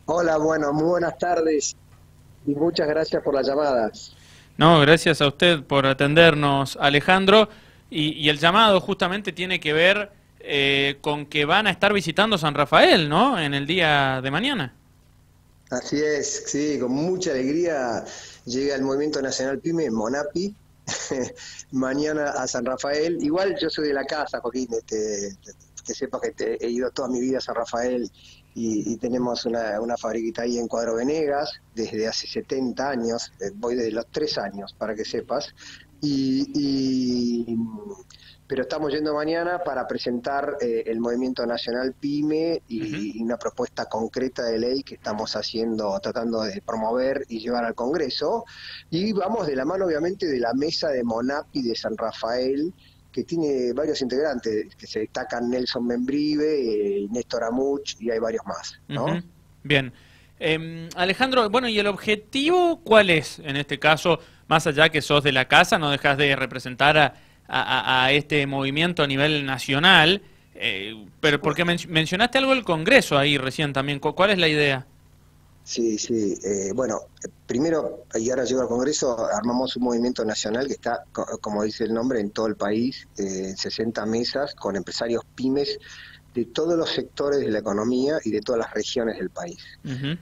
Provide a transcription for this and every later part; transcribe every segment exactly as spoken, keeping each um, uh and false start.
Hola, bueno, muy buenas tardes y muchas gracias por la llamada. No, gracias a usted por atendernos, Alejandro. Y, y el llamado justamente tiene que ver eh, con que van a estar visitando San Rafael, ¿no? En el día de mañana. Así es, sí, con mucha alegría llega el Movimiento Nacional PYME, MONAPI, mañana a San Rafael. Igual yo soy de la casa, Joaquín, este, que sepas que te- he ido toda mi vida a San Rafael y, y tenemos una, una fabriquita ahí en Cuadro Venegas desde hace setenta años, eh, voy desde los tres años, para que sepas. Y, y- pero estamos yendo mañana para presentar eh, el Movimiento Nacional PYME Ujú. y, y una propuesta concreta de ley que estamos haciendo, tratando de promover y llevar al Congreso. Y vamos de la mano, obviamente, de la mesa de MONAPI de San Rafael, que tiene varios integrantes, que se destacan Nelson Membrive, eh, Néstor Amuch y hay varios más, ¿no? Ujú. Bien. Em, Alejandro, bueno, ¿y el objetivo cuál es en este caso? Más allá que sos de la casa, no dejas de representar a, a- a este movimiento a nivel nacional, eh, Por pero porque men- supuesto. mencionaste algo del Congreso ahí recién también. ¿Cu- ¿Cuál es la idea? Sí, sí. Eh, bueno, eh, primero, y ahora llego al Congreso, armamos un movimiento nacional que está, co- como dice el nombre, en todo el país, eh, en sesenta mesas con empresarios pymes de todos los sectores de la economía y de todas las regiones del país. Ujú.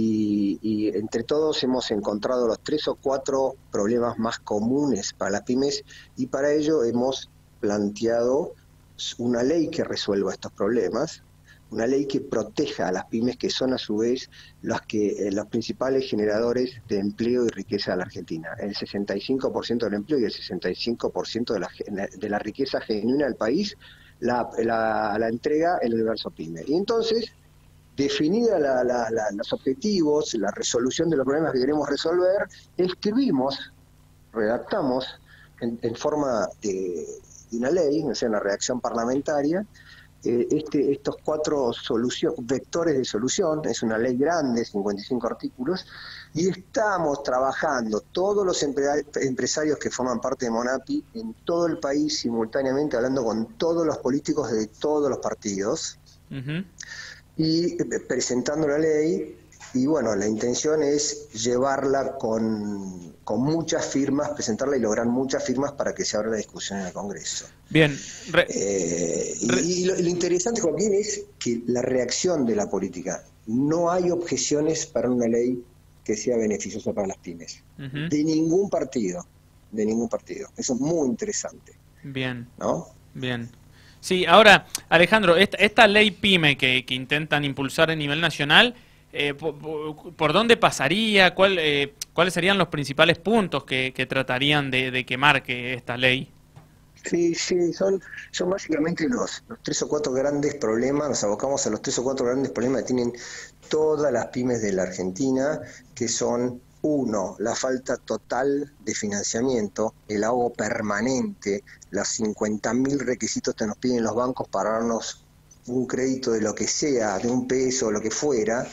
Y, y entre todos hemos encontrado los tres o cuatro problemas más comunes para las pymes y para ello hemos planteado una ley que resuelva estos problemas, una ley que proteja a las pymes que son a su vez los, que, eh, los principales generadores de empleo y riqueza de la Argentina. El sesenta y cinco por ciento del empleo y el sesenta y cinco por ciento de la, de la riqueza genuina del país la, la, la entrega el universo pyme. Y entonces, definida la, la, la, los objetivos, la resolución de los problemas que queremos resolver, escribimos, redactamos en, en forma de, de, una ley, o sea, una redacción parlamentaria, eh, este, estos cuatro solución, vectores de solución. Es una ley grande, cincuenta y cinco artículos, y estamos trabajando todos los empresarios que forman parte de MONAPI en todo el país simultáneamente, hablando con todos los políticos de todos los partidos Ujú. y presentando la ley. Y bueno, la intención es llevarla con, con muchas firmas, presentarla y lograr muchas firmas para que se abra la discusión en el Congreso. Bien, re- Eh, re- y, y lo, lo interesante, Joaquín, es que la reacción de la política, no hay objeciones para una ley que sea beneficiosa para las pymes, ujú. de ningún partido, de ningún partido. Eso es muy interesante, Bien, ¿no? bien. Sí, ahora, Alejandro, esta, esta ley PYME que, que intentan impulsar a nivel nacional, eh, po- po- ¿por, dónde pasaría? ¿Cuál, eh, ¿cuáles serían los principales puntos que, que tratarían de, de que marque esta ley? Sí, sí, son, son básicamente los, los tres o cuatro grandes problemas, nos abocamos a los tres o cuatro grandes problemas que tienen todas las pymes de la Argentina, que son, uno, la falta total de financiamiento, el ahogo permanente, los cincuenta mil requisitos que nos piden los bancos para darnos un crédito de lo que sea, de un peso, o lo que fuera.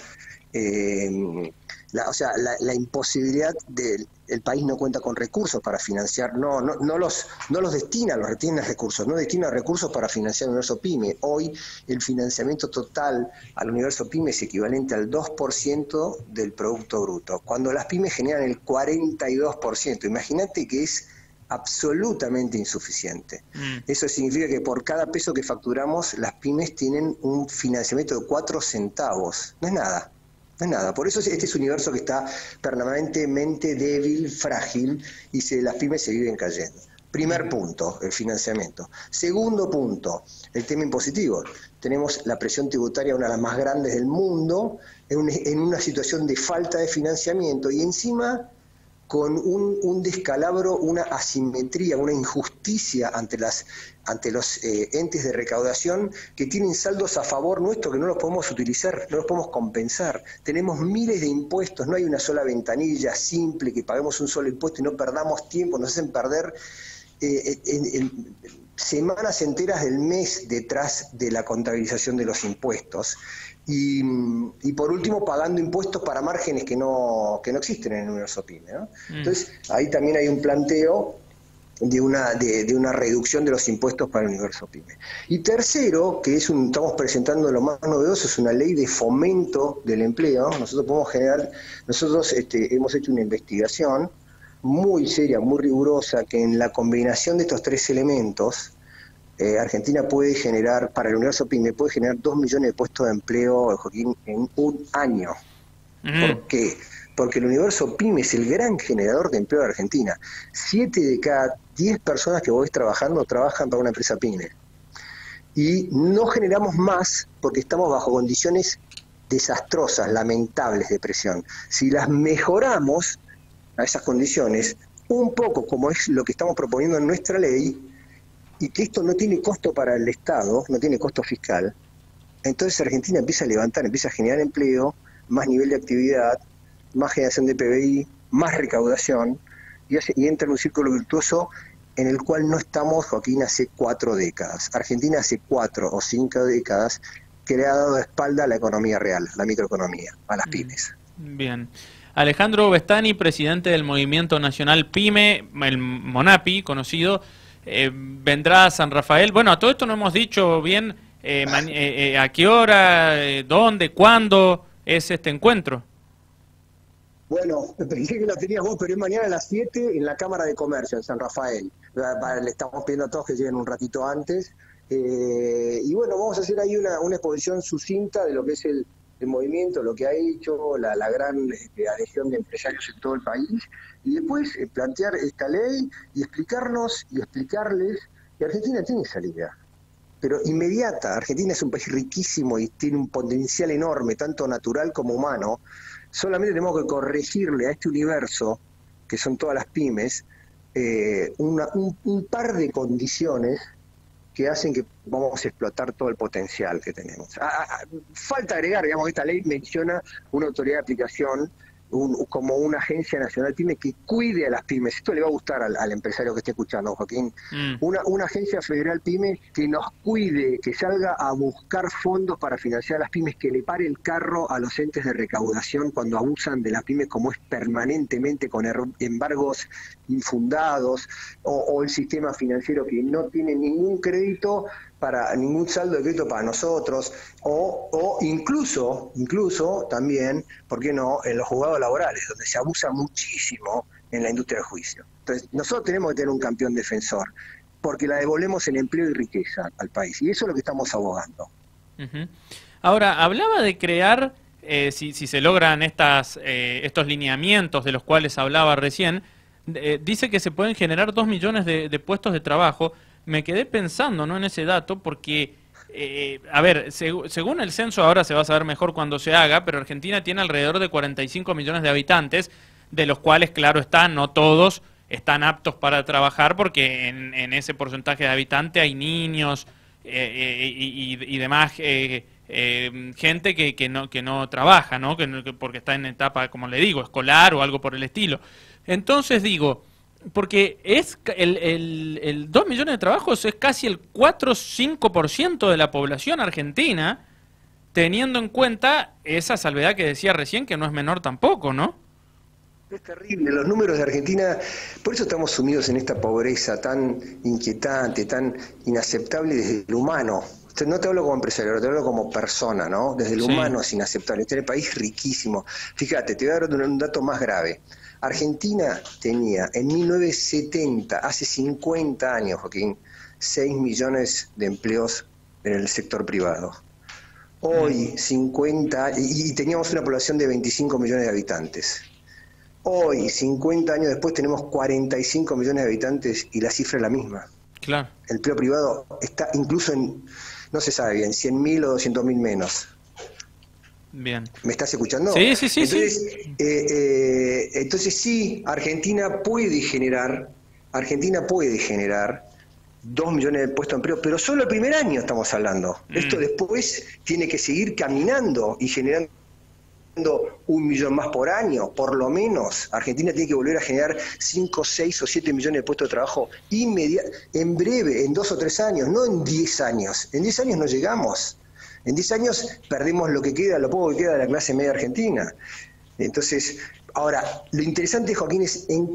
eh, la, o sea, la, la imposibilidad de el país no cuenta con recursos para financiar, no, no, no los, no los destina, los retiene recursos, no destina recursos para financiar el universo PYME. Hoy el financiamiento total al universo PYME es equivalente al dos por ciento del Producto Bruto, cuando las pymes generan el cuarenta y dos por ciento. Imagínate que es absolutamente insuficiente. Mm, Eso significa que por cada peso que facturamos, las pymes tienen un financiamiento de cuatro centavos. No es nada. No es nada. Por eso este es un universo que está permanentemente débil, frágil, y se, las pymes se viven cayendo. Primer ujú. punto, el financiamiento. Segundo punto, el tema impositivo. Tenemos la presión tributaria, una de las más grandes del mundo, en, un, en una situación de falta de financiamiento y encima con un, un descalabro, una asimetría, una injusticia ante, las, ante los eh, entes de recaudación que tienen saldos a favor nuestro que no los podemos utilizar, no los podemos compensar. Tenemos miles de impuestos, no hay una sola ventanilla simple que paguemos un solo impuesto y no perdamos tiempo, nos hacen perder eh, en, en, semanas enteras del mes detrás de la contabilización de los impuestos. Y, y, por último, pagando impuestos para márgenes que no, que no existen en el universo PYME, ¿no? Mm. Entonces, ahí también hay un planteo de una, de, de una reducción de los impuestos para el universo PYME. Y tercero, que es un, estamos presentando lo más novedoso, es una ley de fomento del empleo. Nosotros podemos generar, nosotros este, hemos hecho una investigación muy seria, muy rigurosa, que en la combinación de estos tres elementos, eh, Argentina puede generar, para el universo PYME, puede generar dos millones de puestos de empleo, Joaquín, en un año. Mm. ¿Por qué? Porque el universo PYME es el gran generador de empleo de Argentina. Siete de cada diez personas que vos ves trabajando, trabajan para una empresa PYME. Y no generamos más porque estamos bajo condiciones desastrosas, lamentables de presión. Si las mejoramos a esas condiciones, un poco como es lo que estamos proponiendo en nuestra ley, y que esto no tiene costo para el Estado, no tiene costo fiscal, entonces Argentina empieza a levantar, empieza a generar empleo, más nivel de actividad, más generación de P B I, más recaudación, y, hace, y entra en un círculo virtuoso en el cual no estamos, Joaquín, hace cuatro décadas. Argentina hace cuatro o cinco décadas que le ha dado espalda a la economía real, la microeconomía, a las pymes. Bien. Alejandro Vestani, presidente del Movimiento Nacional PYME, el MONAPI, conocido, eh, vendrá a San Rafael. Bueno, a todo esto no hemos dicho bien eh, eh, eh, a qué hora, eh, dónde, cuándo es este encuentro. Bueno, pensé que lo tenías vos, pero es mañana a las siete en la Cámara de Comercio, en San Rafael. Le estamos pidiendo a todos que lleguen un ratito antes. Eh, y bueno, vamos a hacer ahí una, una exposición sucinta de lo que es el, el movimiento, lo que ha hecho, la, la gran este, adhesión de empresarios en todo el país. Y después eh, plantear esta ley y explicarnos y explicarles que Argentina tiene salida, pero inmediata. Argentina es un país riquísimo y tiene un potencial enorme, tanto natural como humano. Solamente tenemos que corregirle a este universo, que son todas las pymes, eh, una, un, un par de condiciones que hacen que vamos a explotar todo el potencial que tenemos. Ah, ah, falta agregar, digamos, esta ley menciona una autoridad de aplicación un, como una agencia nacional PYME que cuide a las pymes. Esto le va a gustar al, al empresario que esté escuchando, Joaquín. Mm. Una, una agencia federal PYME que nos cuide, que salga a buscar fondos para financiar a las pymes, que le pare el carro a los entes de recaudación cuando abusan de las pymes, como es permanentemente con embargos infundados, o, o el sistema financiero que no tiene ningún crédito para ningún saldo de crédito para nosotros, o, o incluso, incluso también, ¿por qué no?, en los juzgados laborales, donde se abusa muchísimo en la industria del juicio. Entonces, nosotros tenemos que tener un campeón defensor, porque la devolvemos en empleo y riqueza al país, y eso es lo que estamos abogando. Uh-huh. Ahora, hablaba de crear, eh, si, si se logran estas, eh, estos lineamientos de los cuales hablaba recién, eh, dice que se pueden generar dos millones de, de puestos de trabajo. Me quedé pensando, ¿no?, en ese dato, porque, eh, a ver, seg según el censo, ahora se va a saber mejor cuando se haga, pero Argentina tiene alrededor de cuarenta y cinco millones de habitantes, de los cuales, claro está, no todos están aptos para trabajar, porque en, en ese porcentaje de habitantes hay niños eh, y, y, y demás eh, eh, gente que, que, no, que no trabaja, ¿no?, que, que porque está en etapa, como le digo, escolar o algo por el estilo. Entonces digo, porque es el, el, el dos millones de trabajos es casi el cuatro o cinco por ciento de la población argentina, teniendo en cuenta esa salvedad que decía recién, que no es menor tampoco, ¿no? Es terrible, los números de Argentina, por eso estamos sumidos en esta pobreza tan inquietante, tan inaceptable desde el humano. No te hablo como empresario, te hablo como persona, ¿no? Desde el sí. humano es inaceptable. Este es un país riquísimo. Fíjate, te voy a dar un dato más grave. Argentina tenía en mil novecientos setenta, hace cincuenta años, Joaquín, seis millones de empleos en el sector privado. Hoy, cincuenta, y, y teníamos una población de veinticinco millones de habitantes. Hoy, cincuenta años después, tenemos cuarenta y cinco millones de habitantes y la cifra es la misma. Claro. El empleo privado está incluso en, no se sabe bien, cien mil o doscientos mil menos. Bien. ¿Me estás escuchando? Sí, sí, sí. Entonces, sí. Eh, eh, entonces sí, Argentina puede generar, Argentina puede generar dos millones de puestos de empleo, pero solo el primer año estamos hablando. Mm. Esto después tiene que seguir caminando y generando un millón más por año, por lo menos. Argentina tiene que volver a generar cinco, seis o siete millones de puestos de trabajo inmediato, en breve, en dos o tres años, no en diez años. En diez años no llegamos. En diez años perdemos lo que queda, lo poco que queda de la clase media argentina. Entonces, ahora, lo interesante, Joaquín, es en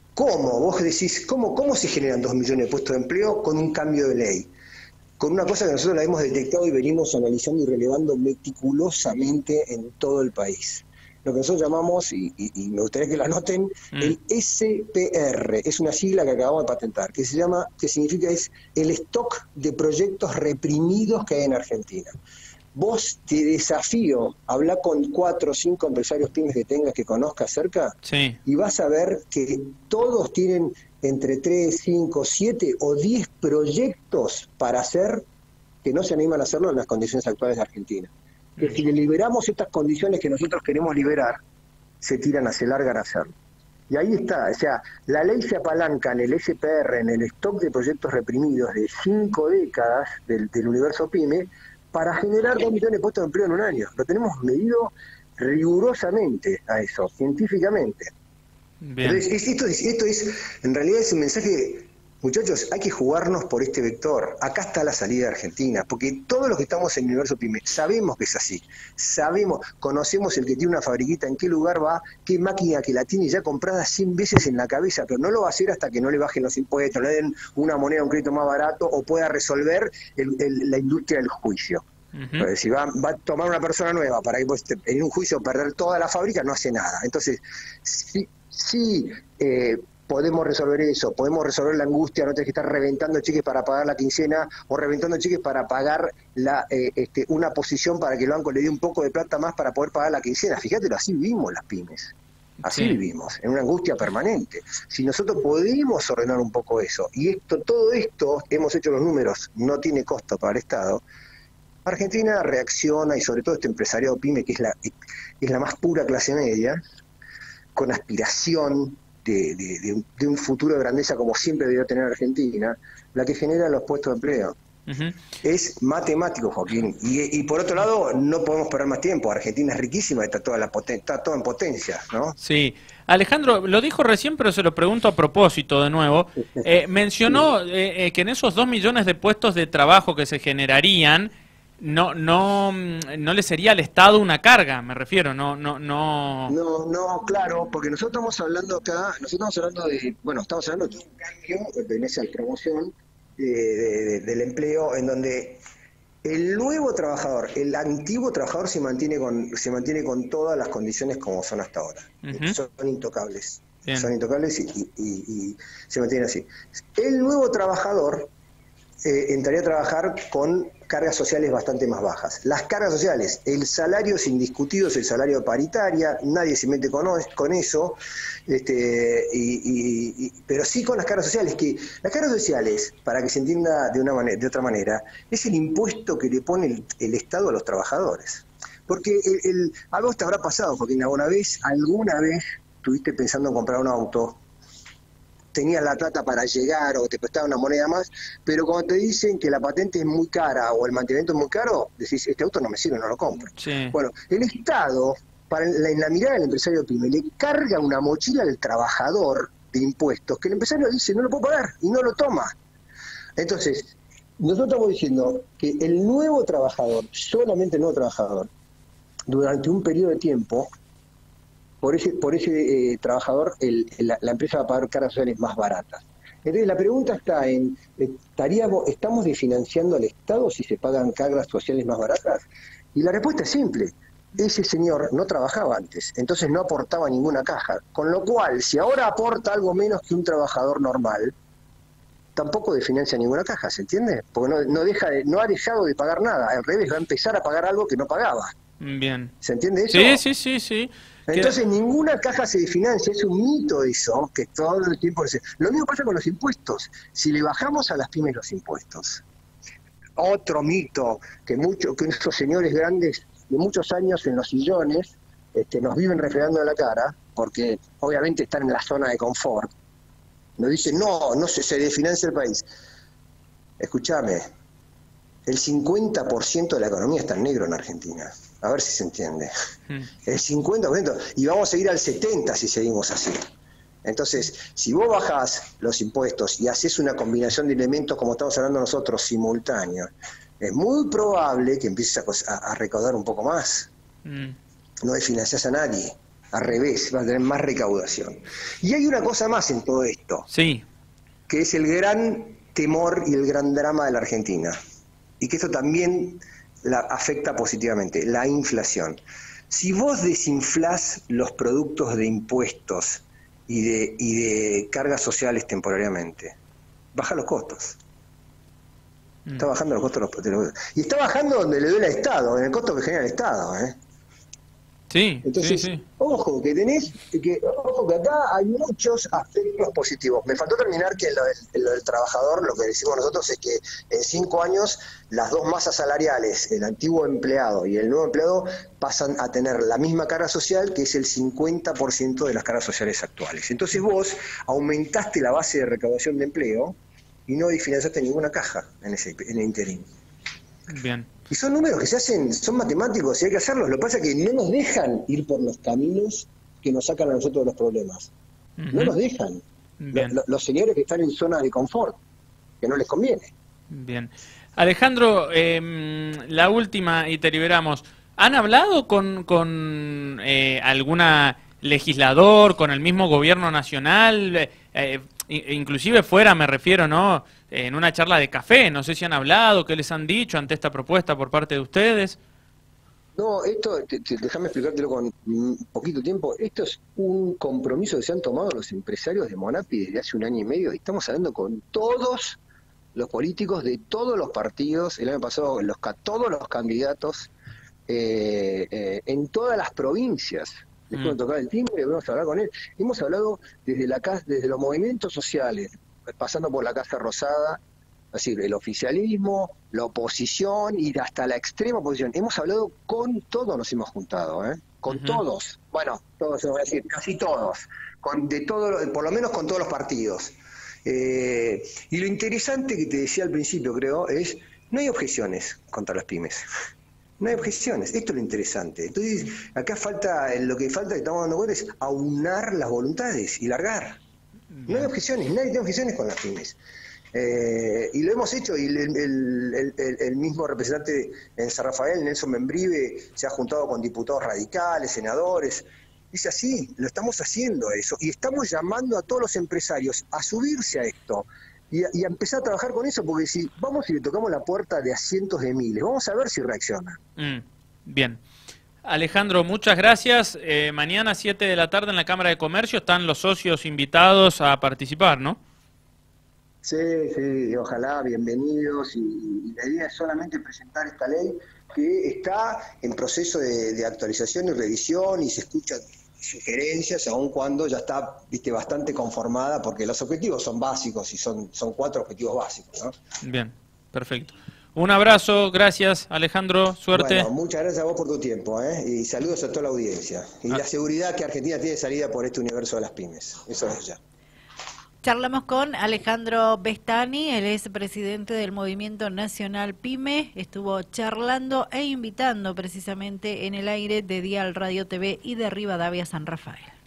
¿Cómo? Vos decís, ¿cómo, cómo se generan dos millones de puestos de empleo con un cambio de ley? Con una cosa que nosotros la hemos detectado y venimos analizando y relevando meticulosamente en todo el país. Lo que nosotros llamamos, y, y, y me gustaría que lo anoten, mm. el S P R, es una sigla que acabamos de patentar, que se llama, que significa es el stock de proyectos reprimidos que hay en Argentina. Vos te desafío, habla con cuatro o cinco empresarios pymes que tengas que conozcas cerca, sí. y vas a ver que todos tienen entre tres, cinco, siete o diez proyectos para hacer que no se animan a hacerlo en las condiciones actuales de Argentina. Que mm. si le liberamos estas condiciones que nosotros queremos liberar, se tiran, se largan a hacerlo. Y ahí está, o sea, la ley se apalanca en el S P R, en el stock de proyectos reprimidos de cinco décadas del, del universo pyme, para generar dos millones de puestos de empleo en un año. Lo tenemos medido rigurosamente a eso, científicamente. Bien. Entonces, esto, es, esto es, en realidad es un mensaje, muchachos, hay que jugarnos por este vector. Acá está la salida de Argentina, porque todos los que estamos en el universo pyme sabemos que es así. Sabemos, conocemos el que tiene una fabriquita, en qué lugar va, qué máquina que la tiene ya comprada cien veces en la cabeza, pero no lo va a hacer hasta que no le bajen los impuestos, le den una moneda, un crédito más barato, o pueda resolver el, el, la industria del juicio. Uh-huh. Pues si va, va a tomar una persona nueva para que pues, en un juicio perder toda la fábrica, no hace nada. Entonces, sí, sí eh, podemos resolver eso, podemos resolver la angustia, no tenés que estar reventando cheques para pagar la quincena o reventando cheques para pagar la, eh, este, una posición para que el banco le dé un poco de plata más para poder pagar la quincena. Fíjate, así vivimos las pymes, así sí. vivimos, en una angustia permanente. Si nosotros podemos ordenar un poco eso, y esto, todo esto, hemos hecho los números, no tiene costo para el Estado, Argentina reacciona, y sobre todo este empresariado pyme, que es la, es la más pura clase media, con aspiración de, de, de, un, de un futuro de grandeza como siempre debió tener Argentina, la que genera los puestos de empleo. Uh-huh. Es matemático, Joaquín. Y, y por otro lado, no podemos perder más tiempo. Argentina es riquísima, está toda, la poten- está toda en potencia, ¿no? Sí. Alejandro, lo dijo recién, pero se lo pregunto a propósito de nuevo. Eh, mencionó sí. eh, eh, que en esos dos millones de puestos de trabajo que se generarían, no no no le sería al Estado una carga, me refiero, no no no no no claro, porque nosotros estamos hablando acá, nosotros estamos hablando de, bueno, estamos hablando de un cambio que pertenece a la promoción de, de, de, del empleo, en donde el nuevo trabajador, el antiguo trabajador se mantiene con se mantiene con todas las condiciones como son hasta ahora, uh-huh. son intocables, Bien. son intocables y, y, y, y se mantienen así. El nuevo trabajador eh, entraría a trabajar con cargas sociales bastante más bajas. Las cargas sociales, el salario es indiscutido, es el salario de paritaria, nadie se mete con, con eso, este, y, y, y, pero sí con las cargas sociales, que las cargas sociales, para que se entienda de una manera, de otra manera, es el impuesto que le pone el, el Estado a los trabajadores. Porque el, el, a vos te habrá pasado, Joaquín, alguna vez, alguna vez estuviste pensando en comprar un auto, tenías la plata para llegar o te prestaban una moneda más, pero cuando te dicen que la patente es muy cara o el mantenimiento es muy caro, decís, este auto no me sirve, no lo compro. Sí. Bueno, el Estado, para la, en la mirada del empresario pyme, le carga una mochila al trabajador de impuestos que el empresario dice, no lo puedo pagar, y no lo toma. Entonces, nosotros estamos diciendo que el nuevo trabajador, solamente el nuevo trabajador, durante un periodo de tiempo, por ese por ese eh, trabajador el, la, la empresa va a pagar cargas sociales más baratas. Entonces la pregunta está en, ¿estaríamos, ¿estamos desfinanciando al Estado si se pagan cargas sociales más baratas? Y la respuesta es simple, ese señor no trabajaba antes, entonces no aportaba ninguna caja, con lo cual si ahora aporta algo menos que un trabajador normal, tampoco desfinancia ninguna caja, ¿se entiende? Porque no, no, deja de, no ha dejado de pagar nada, al revés, va a empezar a pagar algo que no pagaba. Bien. ¿Se entiende eso? Sí, sí, sí, sí. Entonces ninguna caja se desfinancia, es un mito eso, que todo el tiempo... Lo mismo pasa con los impuestos, si le bajamos a las pymes los impuestos. Otro mito que mucho, que estos señores grandes de muchos años en los sillones este, nos viven refregando en la cara, porque obviamente están en la zona de confort, nos dicen, no, no se, se desfinancia el país. Escúchame, el cincuenta por ciento de la economía está en negro en Argentina. A ver si se entiende. Mm. El cincuenta por ciento. Y vamos a seguir al setenta por ciento si seguimos así. Entonces, si vos bajás los impuestos y haces una combinación de elementos como estamos hablando nosotros simultáneos, es muy probable que empieces a, a, a recaudar un poco más. Mm. No desfinanciás a nadie. Al revés, va a tener más recaudación. Y hay una cosa más en todo esto, Sí. que es el gran temor y el gran drama de la Argentina, y que esto también la afecta positivamente, la inflación. Si vos desinflás los productos de impuestos y de, y de cargas sociales temporariamente, baja los costos. Está bajando los costos de los, y está bajando donde le duele al Estado, en el costo que genera el Estado, ¿eh? Sí, Entonces, sí, sí. ojo, que tenés, que, ojo, que acá hay muchos aspectos positivos. Me faltó terminar que lo del, lo del trabajador, lo que decimos nosotros es que en cinco años las dos masas salariales, el antiguo empleado y el nuevo empleado, pasan a tener la misma carga social, que es el cincuenta por ciento de las cargas sociales actuales. Entonces vos aumentaste la base de recaudación de empleo y no financiaste ninguna caja en ese en el interín. Bien. Y son números que se hacen, son matemáticos y hay que hacerlos. Lo que pasa es que no nos dejan ir por los caminos que nos sacan a nosotros de los problemas. Uh-huh. No nos dejan. Lo, lo, los señores que están en zona de confort, que no les conviene. Bien. Alejandro, eh, la última y te liberamos. ¿Han hablado con, con eh, alguna legislador, con el mismo gobierno nacional? Eh, inclusive fuera, me refiero, ¿no? En una charla de café, no sé si han hablado, qué les han dicho ante esta propuesta por parte de ustedes. No, esto, te, te, déjame explicártelo con un poquito tiempo. Esto es un compromiso que se han tomado los empresarios de Monapi desde hace un año y medio. Y estamos hablando con todos los políticos de todos los partidos. El año pasado, los, todos los candidatos eh, eh, en todas las provincias. Después de tocar el timbre, vamos a hablar con él. Hemos hablado desde la desde los movimientos sociales, pasando por la Casa Rosada, es decir, el oficialismo, la oposición y hasta la extrema oposición. Hemos hablado con todos, nos hemos juntado, ¿eh? Con uh-huh. todos. Bueno, todos, voy a decir, casi todos. Con de todo, por lo menos con todos los partidos. Eh, y lo interesante que te decía al principio, creo, es no hay objeciones contra las pymes. No hay objeciones, esto es lo interesante. Entonces, acá falta, lo que falta, que estamos dando cuenta, es aunar las voluntades y largar. No hay objeciones, nadie tiene objeciones con las pymes. Eh, y lo hemos hecho, y el, el, el, el mismo representante en San Rafael, Nelson Membrive, se ha juntado con diputados radicales, senadores. Es así, lo estamos haciendo eso. Y estamos llamando a todos los empresarios a subirse a esto. Y a, y a empezar a trabajar con eso, porque si vamos y le tocamos la puerta de a cientos de miles, vamos a ver si reacciona. Mm, bien. Alejandro, muchas gracias. Eh, mañana, siete de la tarde, en la Cámara de Comercio, están los socios invitados a participar, ¿no? Sí, sí, ojalá, bienvenidos. Y, y la idea es solamente presentar esta ley que está en proceso de, de actualización y revisión y se escucha sugerencias, aun cuando ya está, viste, bastante conformada, porque los objetivos son básicos y son, son cuatro objetivos básicos, ¿no? Bien, perfecto. Un abrazo, gracias Alejandro, suerte. Bueno, muchas gracias a vos por tu tiempo, ¿eh? Y saludos a toda la audiencia. Y ah. la seguridad que Argentina tiene salida por este universo de las pymes, eso es ya. Charlamos con Alejandro Bestani, él es presidente del Movimiento Nacional PYME, estuvo charlando e invitando precisamente en el aire de Dial Radio T V y de Rivadavia San Rafael.